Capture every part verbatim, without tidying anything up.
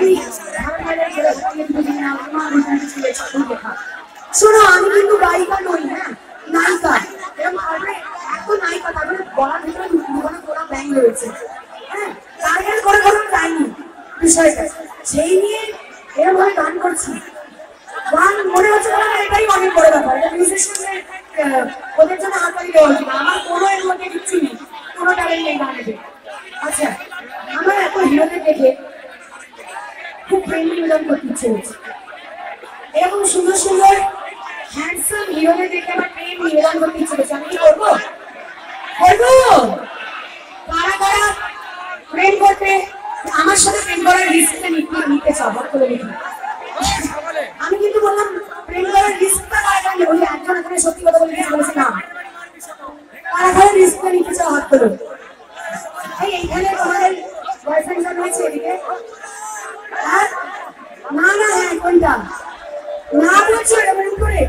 শোনো আমি কিন্তু গায়িকা নই, হ্যাঁ নায়িকা, এরকম তারপরে এত নায়িকা তারপরে গলার ভিতরে দুখানা গোড়া ব্যাং রয়েছে, হ্যাঁ টার্গেট করে কোনো যায়নি বিষয়টা, সেই নিয়ে এরকম ভাবে গান করছি। গান মনে হচ্ছে এটাই অনেক বড় ব্যাপার, এটা মিউজিশিয়ানদের ওদের জন্য হাততালি দেওয়া উচিত। আমার কোনো এর মধ্যে কিচ্ছু নেই, কোনো ট্যালেন্ট নেই গানে। আচ্ছা আমার এত হিরোদের দেখে খুব প্রেম নিবেদন করতে ইচ্ছে হচ্ছে, এরকম সুন্দর সুন্দর হ্যান্ডসাম হিরোদের দেখে আমার প্রেম নিবেদন করতে ইচ্ছে হচ্ছে। আমি কি করবো করবো কারা কারা প্রেম করতে আমার সাথে প্রেম করার রিস্কটা নিতে চাও হাত তুলে দেখি। আমি কিন্তু বললাম প্রেম করার রিস্কটা কারা নেব, একজন এখানে সত্যি কথা বলে কিছু বলেছে না, কারা কারা রিস্কটা নিতে চাও হাত তুলো। এই এইখানে তোমাদের বয়ফ্রেন্ড রয়েছে এদিকে? না না হ্যাঁ কোনটা না বলছো এরকম করে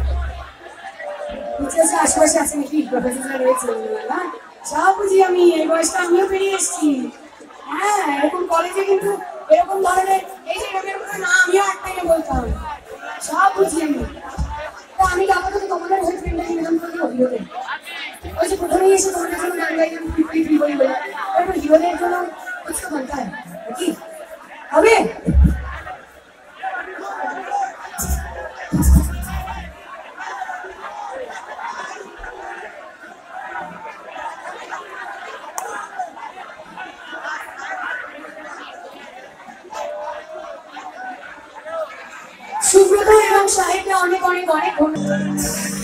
আশেপাশে আছে নাকি প্রফেসর রয়েছে? সব বুঝি আমি, এই বয়সটা আমিও পেরিয়ে এসেছি। হ্যাঁ এরকম কলেজে কিন্তু এরকম ধরনের এই যে এরকম না আমিও একটাকে বলতাম, সব বুঝি আমি। তো আমি আপাতত তোমাদের হয়ে প্রেমটা নিবেদন করি হিরোদের। ওই যে প্রথমেই এসে তোমাদের জন্য গান গাইলাম ফিফটি থ্রি বলি বলে, তারপর হিরোদের জন্য কিছু বলতে হয় কি হবে? সুব্রত এবং সাহিত্যে অনেক অনেক অনেক ধন্যবাদ।